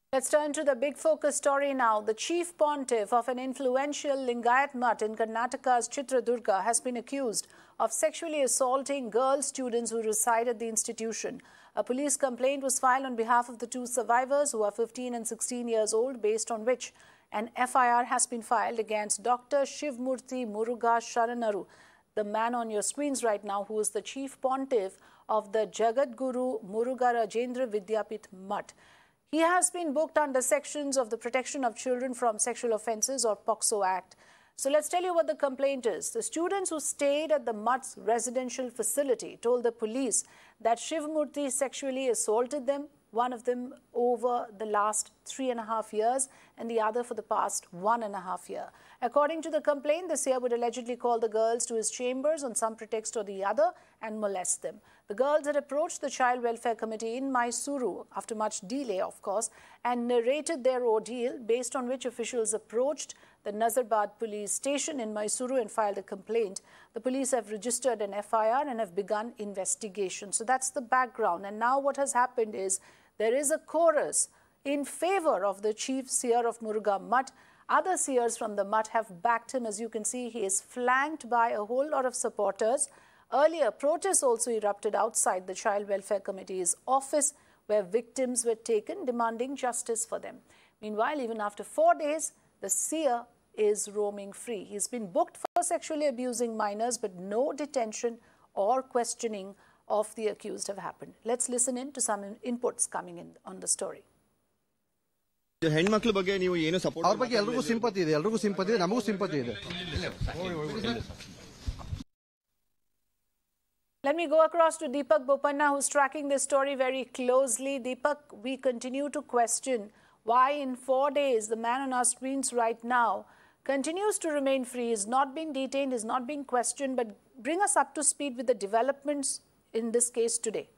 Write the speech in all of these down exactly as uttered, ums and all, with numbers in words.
Let's turn to the big focus story now. The chief pontiff of an influential Lingayat mutt in Karnataka's Chitradurga has been accused of sexually assaulting girl students who reside at the institution. A police complaint was filed on behalf of the two survivors, who are fifteen and sixteen years old, based on which an F I R has been filed against Doctor Shivmurthy Muruga Sharanaru, the man on your screens right now, who is the chief pontiff of the Jagadguru Muruga Rajendra Vidyapith Mutt. He has been booked under sections of the Protection of Children from Sexual Offences or POCSO Act. So let's tell you what the complaint is. The students who stayed at the Mutt's residential facility told the police that Shivmurthy sexually assaulted them, one of them over the last three and a half years and the other for the past one and a half year. According to the complaint, the seer would allegedly call the girls to his chambers on some pretext or the other and molest them. The girls had approached the Child Welfare Committee in Mysuru, after much delay, of course, and narrated their ordeal, based on which officials approached the Nazarbad police station in Mysuru and filed a complaint. The police have registered an F I R and have begun investigation. So that's the background. And now what has happened is there is a chorus in favor of the chief seer of Muruga Mutt. Other seers from the Mutt have backed him. As you can see, he is flanked by a whole lot of supporters. Earlier, protests also erupted outside the Child Welfare Committee's office, where victims were taken, demanding justice for them. Meanwhile, even after four days, the seer is roaming free. He's been booked for sexually abusing minors, but no detention or questioning of the accused have happened. Let's listen in to some inputs coming in on the story. ಹೆಣ್ಮಕ್ಳ ಬಗ್ಗೆ ನೀವು ಏನು support ಅವರ ಬಗ್ಗೆ ಎಲ್ಲರಿಗೂ sympathy ಇದೆ ಎಲ್ಲರಿಗೂ sympathy ಇದೆ ನಮಗೂ ಸಿಂಪತಿ ಇದೆ Let me go across to Deepak Bopanna, who's tracking this story very closely. Deepak, we continue to question why in four days the man on our screens right now continues to remain free, is not being detained, is not being questioned. But bring us up to speed with the developments in this case today.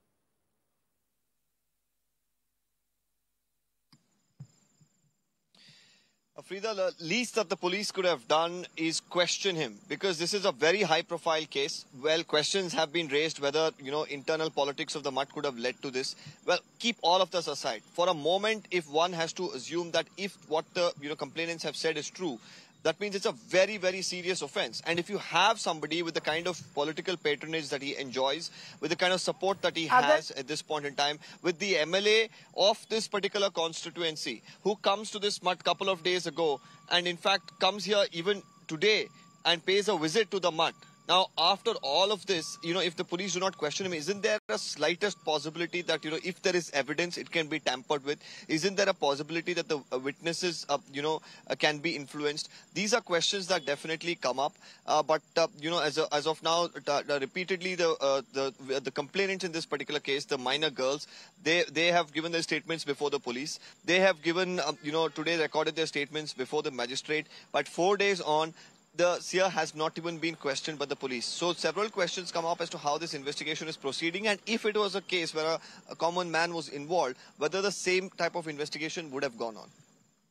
Afrida, the least that the police could have done is question him, because this is a very high-profile case. Well, questions have been raised whether, you know, internal politics of the Mutt could have led to this. Well, keep all of this aside. For a moment, if one has to assume that if what the, you know, complainants have said is true, that means it's a very, very serious offense. And if you have somebody with the kind of political patronage that he enjoys, with the kind of support that he Other has at this point in time, with the M L A of this particular constituency, who comes to this Mutt couple of days ago, and in fact comes here even today and pays a visit to the Mutt. Now, after all of this, you know, if the police do not question him, isn't there a slightest possibility that, you know, if there is evidence, it can be tampered with? Isn't there a possibility that the uh, witnesses, uh, you know, uh, can be influenced? These are questions that definitely come up. Uh, but, uh, you know, as, a, as of now, uh, repeatedly, the, uh, the the complainants in this particular case, the minor girls, they, they have given their statements before the police. They have given, uh, you know, today recorded their statements before the magistrate. But four days on, the seer has not even been questioned by the police. So several questions come up as to how this investigation is proceeding, and if it was a case where a, a common man was involved, whether the same type of investigation would have gone on.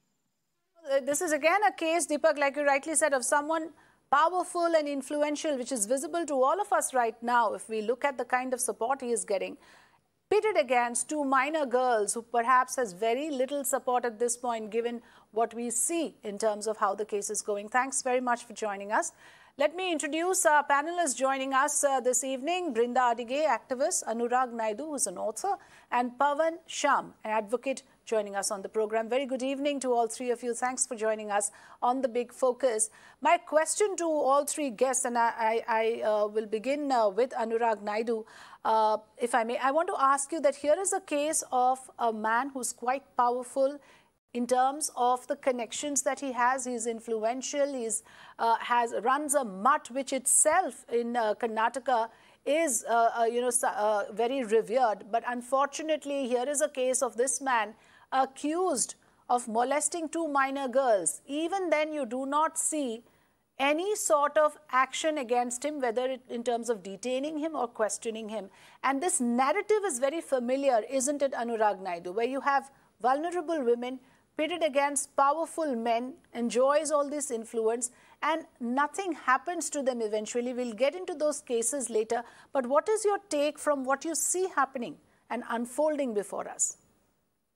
This is again a case, Deepak, like you rightly said, of someone powerful and influential, which is visible to all of us right now if we look at the kind of support he is getting, pitted against two minor girls who perhaps has very little support at this point, given what we see in terms of how the case is going. Thanks very much for joining us. Let me introduce our panelists joining us uh, this evening. Brinda Adige, activist; Anurag Naidu, who's an author; and Pawan Sham, an advocate, joining us on the program. Very good evening to all three of you. Thanks for joining us on The Big Focus. My question to all three guests, and I, I, I uh, will begin uh, with Anurag Naidu, uh, if I may. I want to ask you that here is a case of a man who's quite powerful in terms of the connections that he has. He's influential. He's uh, has runs a mutt, which itself in uh, Karnataka is, uh, uh, you know, uh, very revered. But unfortunately, here is a case of this man accused of molesting two minor girls. Even then, you do not see any sort of action against him, whether it, in terms of detaining him or questioning him. And this narrative is very familiar, isn't it, Anurag Naidu, where you have vulnerable women pitted against powerful men, enjoys all this influence, and nothing happens to them eventually. We'll get into those cases later. But what is your take from what you see happening and unfolding before us?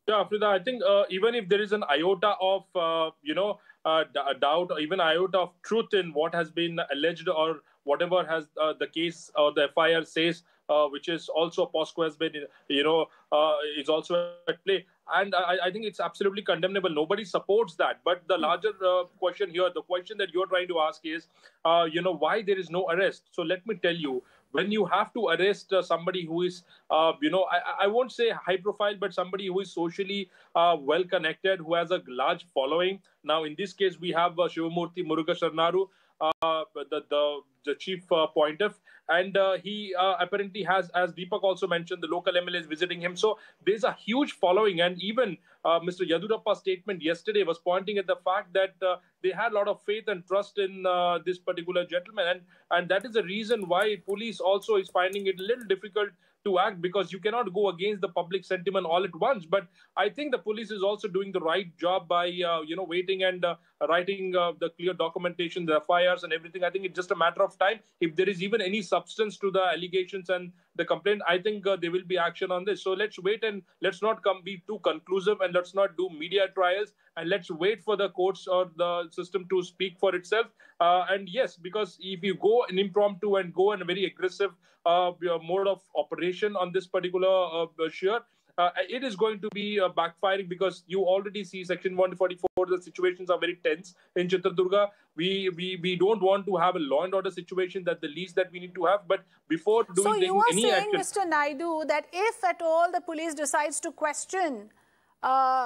Yeah, Afrida, I think uh, even if there is an iota of, uh, you know, uh, d- doubt or even iota of truth in what has been alleged or whatever has uh, the case or the F I R says, uh, which is also POSCO has been, you know, uh, is also at play. And I, I think it's absolutely condemnable. Nobody supports that. But the larger uh, question here, the question that you're trying to ask is, uh, you know, why there is no arrest? So let me tell you, when you have to arrest uh, somebody who is, uh, you know, I, I won't say high profile, but somebody who is socially uh, well connected, who has a large following. Now, in this case, we have uh, Shivamurthy Muruga Sharnaru, uh, the, the, the chief uh, pontiff. And uh, he uh, apparently has, as Deepak also mentioned, the local M L As visiting him. So there's a huge following. And even uh, Mister Yadurappa's statement yesterday was pointing at the fact that uh, they had a lot of faith and trust in uh, this particular gentleman. And, and that is the reason why police also is finding it a little difficult to act, because you cannot go against the public sentiment all at once. But I think the police is also doing the right job by, uh, you know, waiting and uh, writing uh, the clear documentation, the F I Rs and everything. I think it's just a matter of time. If there is even any substance to the allegations and the complaint, I think uh, there will be action on this. So let's wait and let's not come be too conclusive, and let's not do media trials, and let's wait for the courts or the system to speak for itself. Uh, and yes, because if you go an impromptu and go in a very aggressive uh, mode of operation on this particular uh, shear, uh, it is going to be uh, backfiring, because you already see Section one forty-four, the situations are very tense in Chitradurga. We, we, we don't want to have a law and order situation, that the least that we need to have. But before doing so you are any saying, action, Mister Naidu, that if at all the police decides to question uh,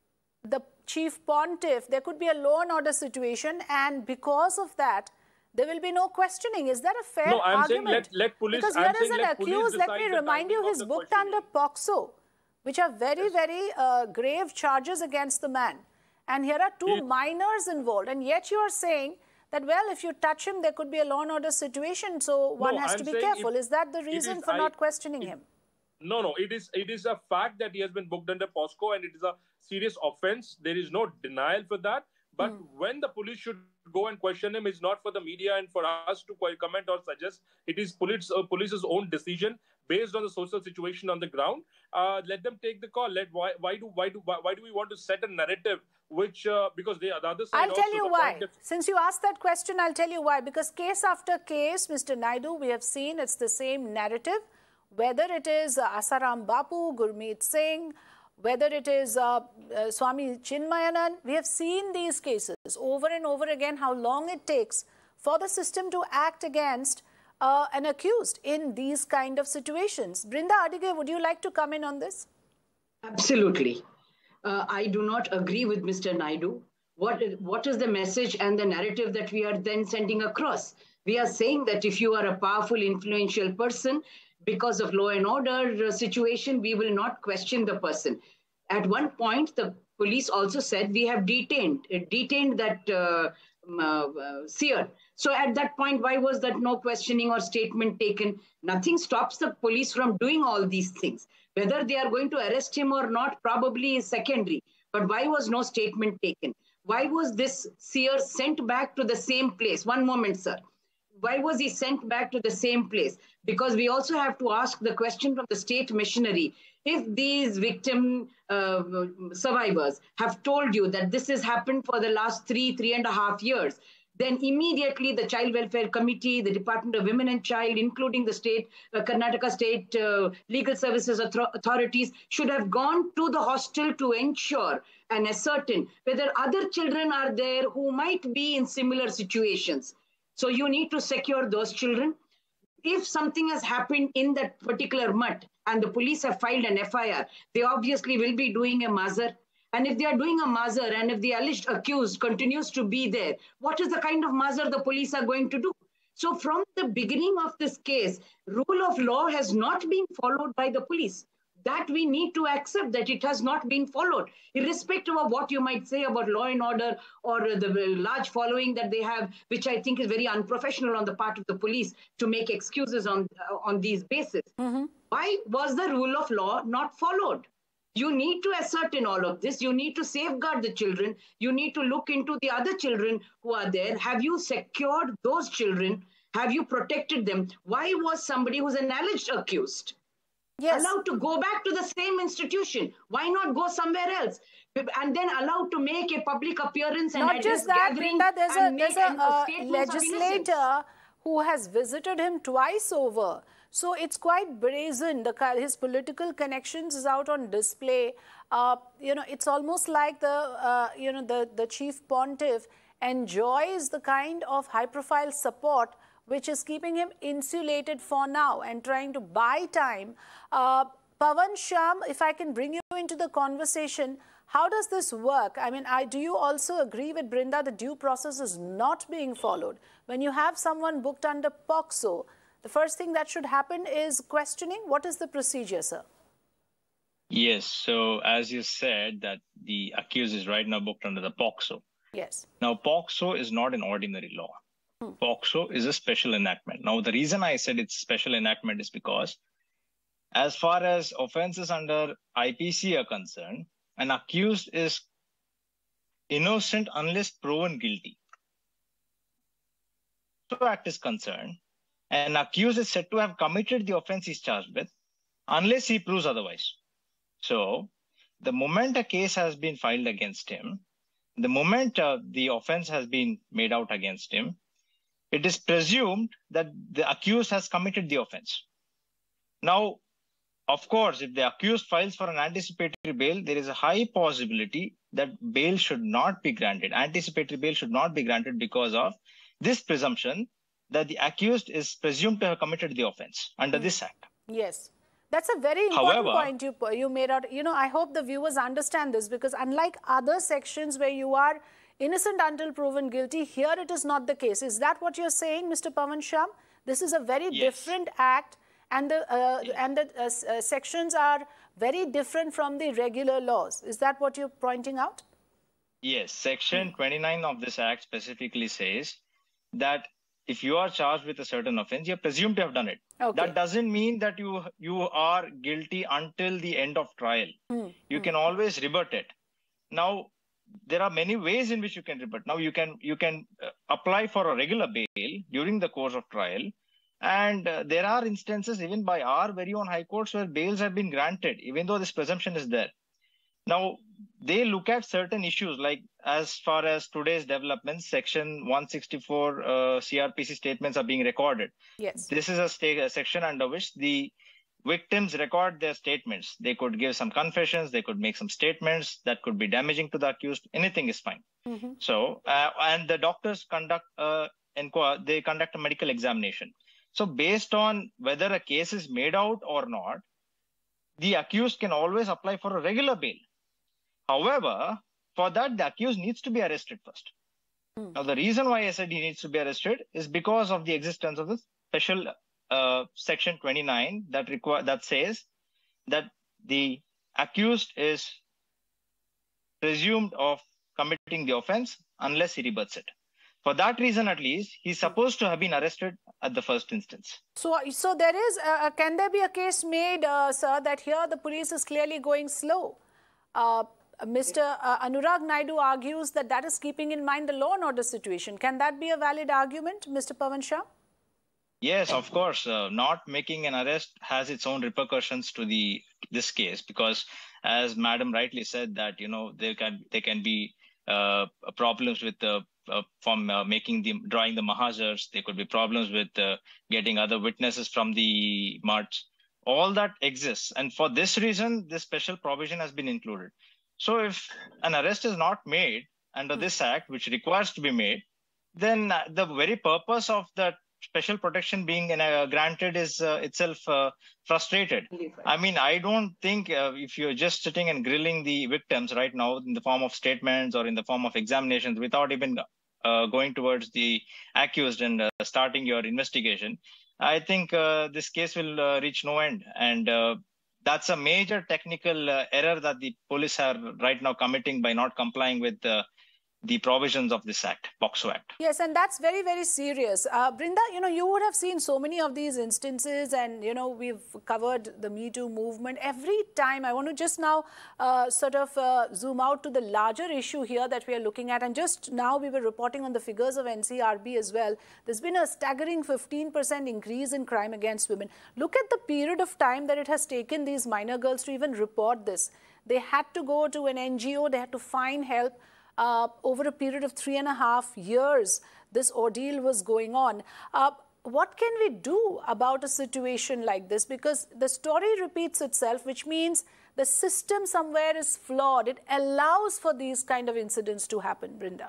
the chief pontiff, there could be a law and order situation, and because of that, there will be no questioning. Is that a fair no, I'm argument? saying let, let police, because I'm here is saying an let accused, let me remind you, he's booked under POXO, which are very, yes. very uh, grave charges against the man. And here are two yes. minors involved. And yet you are saying that, well, if you touch him, there could be a law and order situation. So one no, has I'm to be careful. Is that the reason is, for I, not questioning it, him? No, no, it is it is a fact that he has been booked under POSCO, and it is a serious offense. There is no denial for that. But mm. when the police should go and question him, is not for the media and for us to comment or suggest. It is police uh, police's own decision based on the social situation on the ground. Uh, let them take the call. Let why why do why do why, why do we want to set a narrative which uh, because they are the other side. I'll tell also, you why. Since you asked that question, I'll tell you why. Because case after case, Mister Naidu, we have seen it's the same narrative. Whether it is uh, Asaram Bapu, Gurmeet Singh, whether it is uh, uh, Swami Chinmayanand, we have seen these cases over and over again, how long it takes for the system to act against uh, an accused in these kind of situations. Brinda Adige, would you like to come in on this? Absolutely. Uh, I do not agree with Mister Naidu. What, what is the message and the narrative that we are then sending across? We are saying that if you are a powerful, influential person, because of law and order situation, we will not question the person. At one point, the police also said we have detained, detained that uh, uh, seer. So at that point, why was that no questioning or statement taken? Nothing stops the police from doing all these things. Whether they are going to arrest him or not probably is secondary. But why was no statement taken? Why was this seer sent back to the same place? One moment, sir. Why was he sent back to the same place? Because we also have to ask the question from the state missionary. If these victim uh, survivors have told you that this has happened for the last three, three and a half years, then immediately the Child Welfare Committee, the Department of Women and Child, including the state, uh, Karnataka State uh, Legal Services Authorities, should have gone to the hostel to ensure and ascertain whether other children are there who might be in similar situations. So you need to secure those children. If something has happened in that particular mutt and the police have filed an F I R, they obviously will be doing a mazar. And if they are doing a mazar and if the alleged accused continues to be there, what is the kind of mazar the police are going to do? So from the beginning of this case, rule of law has not been followed by the police. That we need to accept that it has not been followed, irrespective of what you might say about law and order or the large following that they have, which I think is very unprofessional on the part of the police to make excuses on, uh, on these bases. Mm-hmm. Why was the rule of law not followed? You need to ascertain all of this. You need to safeguard the children. You need to look into the other children who are there. Have you secured those children? Have you protected them? Why was somebody who's an alleged accused Yes. Allowed to go back to the same institution. Why not go somewhere else? And then allowed to make a public appearance and Not just that, Brinda, there's a, there's a uh, legislator who has visited him twice over. So it's quite brazen. The, his political connections is out on display. Uh, you know, it's almost like the, uh, you know, the, the chief pontiff enjoys the kind of high-profile support which is keeping him insulated for now and trying to buy time. Uh, Pavan Shyam, if I can bring you into the conversation, how does this work? I mean, I, do you also agree with Brinda the due process is not being followed? When you have someone booked under POCSO, the first thing that should happen is questioning. What is the procedure, sir? Yes. So as you said, that the accused is right now booked under the POCSO. Yes. Now, POCSO is not an ordinary law. Hmm. POCSO is a special enactment. Now, the reason I said it's special enactment is because as far as offenses under I P C are concerned, an accused is innocent unless proven guilty. So Act is concerned, an accused is said to have committed the offense he's charged with unless he proves otherwise. So the moment a case has been filed against him, the moment uh, the offense has been made out against him, it is presumed that the accused has committed the offense. Now, of course, if the accused files for an anticipatory bail, there is a high possibility that bail should not be granted. Anticipatory bail should not be granted because of this presumption that the accused is presumed to have committed the offense under mm. this act. Yes. That's a very important However, point you, you made out. You know, I hope the viewers understand this, because unlike other sections where you are innocent until proven guilty, here it is not the case. Is that what you're saying, Mister Pavan Shyam? This is a very yes. different act, and the, uh, yes. and the uh, uh, sections are very different from the regular laws. Is that what you're pointing out? Yes. Section twenty-nine of this act specifically says that if you are charged with a certain offense, you're presumed to have done it. Okay. That doesn't mean that you you are guilty until the end of trial. Mm. You mm. can always rebut it. Now, there are many ways in which you can rebut. Now, you can you can uh, apply for a regular bail during the course of trial. And uh, there are instances even by our very own high courts where bails have been granted, even though this presumption is there. Now, they look at certain issues like as far as today's developments, Section one sixty-four uh, C R P C statements are being recorded. Yes. This is a, sta- a section under which the victims record their statements. They could give some confessions. They could make some statements that could be damaging to the accused. Anything is fine. Mm-hmm. So, uh, and the doctors conduct, uh, inqu- they conduct a medical examination. So based on whether a case is made out or not, the accused can always apply for a regular bail. However, for that, the accused needs to be arrested first. Mm. Now, the reason why I said he needs to be arrested is because of the existence of the special uh, section twenty-nine that require that says that the accused is presumed of committing the offense unless he rebuts it. For that reason, at least, he's supposed to have been arrested at the first instance. So, so there is, uh, can there be a case made, uh, sir, that here the police is clearly going slow? Uh, Mister Uh, Anurag Naidu argues that that is keeping in mind the law and order situation. Can that be a valid argument, Mister Pavan Shyam? Yes, of course. Uh, not making an arrest has its own repercussions to the this case, because as Madam rightly said that, you know, there can there can be uh, problems with the uh, from uh, making the drawing the mahazars. There could be problems with uh, getting other witnesses from the march. All that exists, and for this reason, this special provision has been included. So if an arrest is not made under this act, which requires to be made, then the very purpose of that special protection being uh, granted is uh, itself uh, frustrated. I mean, I don't think uh, if you're just sitting and grilling the victims right now in the form of statements or in the form of examinations without even uh, going towards the accused and uh, starting your investigation, I think uh, this case will uh, reach no end. And uh, that's a major technical uh, error that the police are right now committing by not complying with uh, the provisions of this act, POCSO Act. Yes, and that's very, very serious. Uh, Brinda, you know, you would have seen so many of these instances, and, you know, we've covered the Me Too movement. Every time, I want to just now uh, sort of uh, zoom out to the larger issue here that we are looking at. And just now we were reporting on the figures of N C R B as well. There's been a staggering fifteen percent increase in crime against women. Look at the period of time that it has taken these minor girls to even report this. They had to go to an N G O, they had to find help. Uh, over a period of three and a half years, this ordeal was going on. Uh, what can we do about a situation like this? Because the story repeats itself, which means the system somewhere is flawed. It allows for these kind of incidents to happen, Brinda.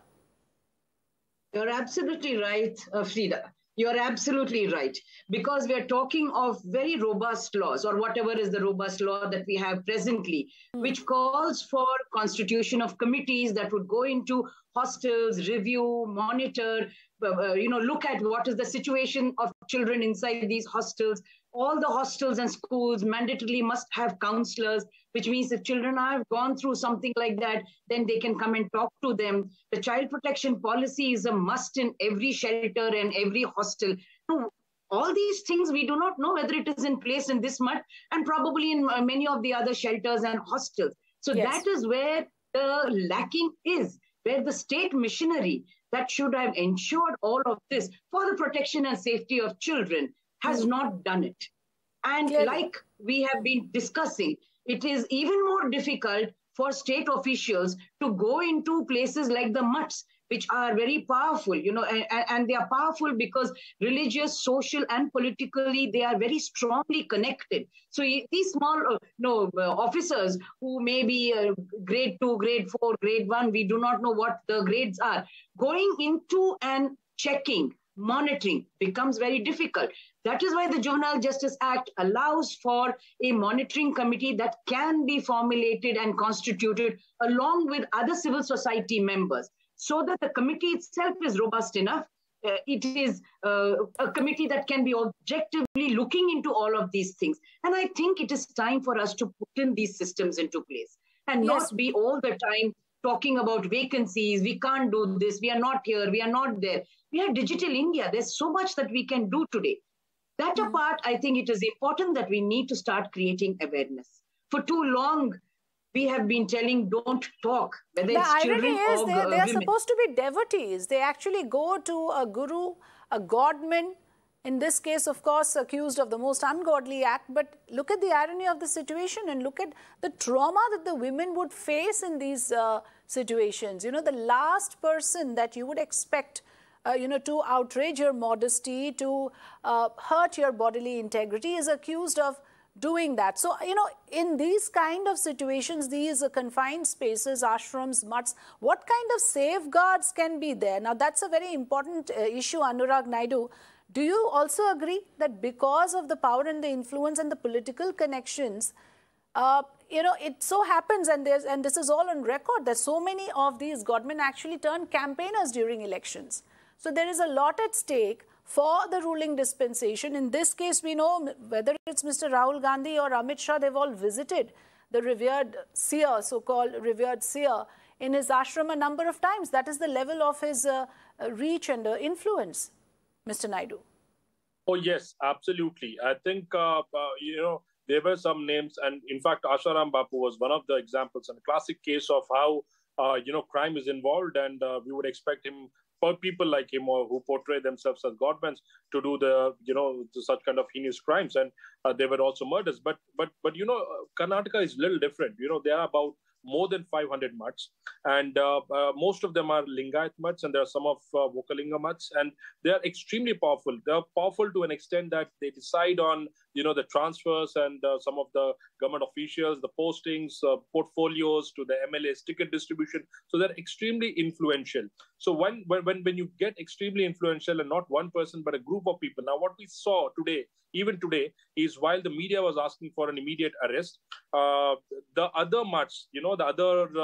You're absolutely right, uh, Frida. You're absolutely right. Because we're talking of very robust laws, or whatever is the robust law that we have presently, mm. which calls for constitution of committees that would go into hostels, review, monitor, uh, you know, look at what is the situation of children inside these hostels. All the hostels and schools mandatorily must have counselors, which means if children have gone through something like that, then they can come and talk to them. The child protection policy is a must in every shelter and every hostel. So all these things, we do not know whether it is in place in this much, and probably in many of the other shelters and hostels. So yes. That is where the lacking is, where the state machinery that should have ensured all of this for the protection and safety of children has not done it. And Clearly. Like we have been discussing, it is even more difficult for state officials to go into places like the mutts, which are very powerful, you know, and, and they are powerful because religious, social, and politically, they are very strongly connected. So these small, uh, no, uh, officers who may be uh, grade two, grade four, grade one, we do not know what the grades are, going into and checking, monitoring becomes very difficult. That is why the Juvenile Justice Act allows for a monitoring committee that can be formulated and constituted along with other civil society members, so that the committee itself is robust enough. Uh, it is uh, a committee that can be objectively looking into all of these things. And I think it is time for us to put in these systems into place and yes. not be all the time talking about vacancies. We can't do this. We are not here. We are not there. We have Digital India. There's so much that we can do today. That mm-hmm. apart, I think it is important that we need to start creating awareness. For too long, we have been telling don't talk, whether the it's children is or they, they they are women. supposed to be devotees. They actually go to a guru, a godman, in this case, of course, accused of the most ungodly act. But look at the irony of the situation and look at the trauma that the women would face in these uh, situations. You know, the last person that you would expect Uh, you know, to outrage your modesty, to uh, hurt your bodily integrity is accused of doing that. So, you know, in these kind of situations, these uh, confined spaces, ashrams, mutts, what kind of safeguards can be there? Now, that's a very important uh, issue, Anurag Naidu. Do you also agree that because of the power and the influence and the political connections, uh, you know, it so happens, and there's, and this is all on record, that so many of these godmen actually turn campaigners during elections. So there is a lot at stake for the ruling dispensation. In this case, we know whether it's Mister Rahul Gandhi or Amit Shah, they've all visited the revered seer, so-called revered seer, in his ashram a number of times. That is the level of his uh, reach and uh, influence, Mister Naidu. Oh, yes, absolutely. I think, uh, uh, you know, there were some names, and in fact, Asharam Bapu was one of the examples, and a classic case of how, uh, you know, crime is involved, and uh, we would expect him, for people like him or who portray themselves as godmen, to do the, you know, such kind of heinous crimes. And uh, there were also murders. But, but, but you know, Karnataka is a little different. You know, there are about more than five hundred mutts, and uh, uh, most of them are Lingayat mutts, and there are some of uh, Vokalinga mutts, and they are extremely powerful. They are powerful to an extent that they decide on, you know, the transfers and uh, some of the government officials, the postings, uh, portfolios to the M L As, ticket distribution. So they're extremely influential. So when, when, when you get extremely influential, and not one person, but a group of people. Now, what we saw today, even today, is while the media was asking for an immediate arrest, uh, the other mutts, you know, the other uh,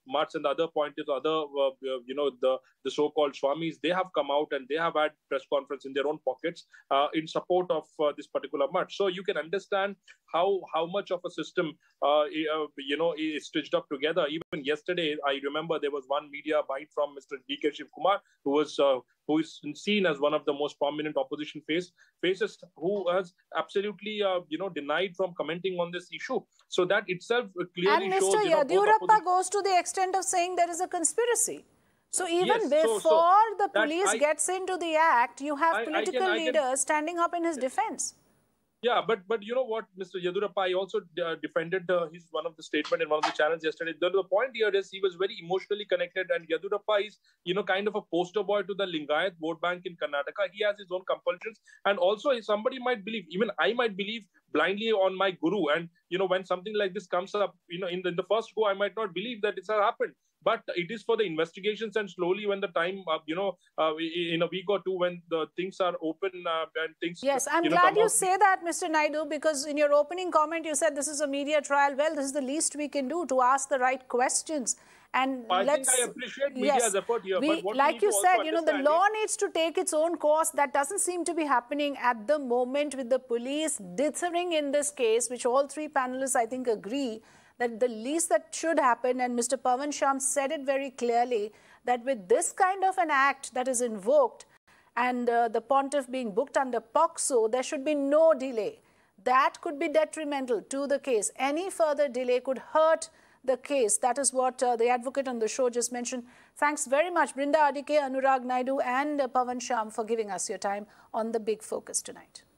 mutts and the other pointers, other, uh, you know, the, the so-called Swamis, they have come out and they have had press conference in their own pockets uh, in support of uh, this particular mutt. So you can understand how how much of a system, uh, uh, you know, is stitched up together. Even yesterday, I remember there was one media bite from Mister D K Shiv Kumar, who was uh, who is seen as one of the most prominent opposition face, faces, who has absolutely, uh, you know, denied from commenting on this issue. So that itself clearly and shows... And Mister You know, Yadurappa goes to the extent of saying there is a conspiracy. So even yes, before so, so the police I, gets into the act, you have I, political I can, leaders can, standing up in his defense. Yeah, but but you know what, Mister Yadurappa, I also uh, defended uh, his one of the statement in one of the channels yesterday. The, the point here is he was very emotionally connected, and Yadurappa is, you know, kind of a poster boy to the Lingayat vote bank in Karnataka. He has his own compulsions, and also somebody might believe, even I might believe blindly on my guru. And you know, when something like this comes up, you know, in the, in the first go, I might not believe that it's happened. But it is for the investigations, and slowly when the time, uh, you know, uh, in a week or two, when the things are open uh, and things... Yes, I'm you glad know, you out. say that, Mister Naidu, because in your opening comment, you said this is a media trial. Well, this is the least we can do, to ask the right questions. And I let's, think I appreciate media's yes, effort here. we, but what like you said, you know, the law is, needs to take its own course. That doesn't seem to be happening at the moment, with the police dithering in this case, which all three panelists, I think, agree that the least that should happen, and Mister Pavan Sham said it very clearly, that with this kind of an act that is invoked and uh, the pontiff being booked under POCSO, there should be no delay. That could be detrimental to the case. Any further delay could hurt the case. That is what uh, the advocate on the show just mentioned. Thanks very much, Brinda Adike, Anurag Naidu and uh, Pavan Sham, for giving us your time on The Big Focus tonight.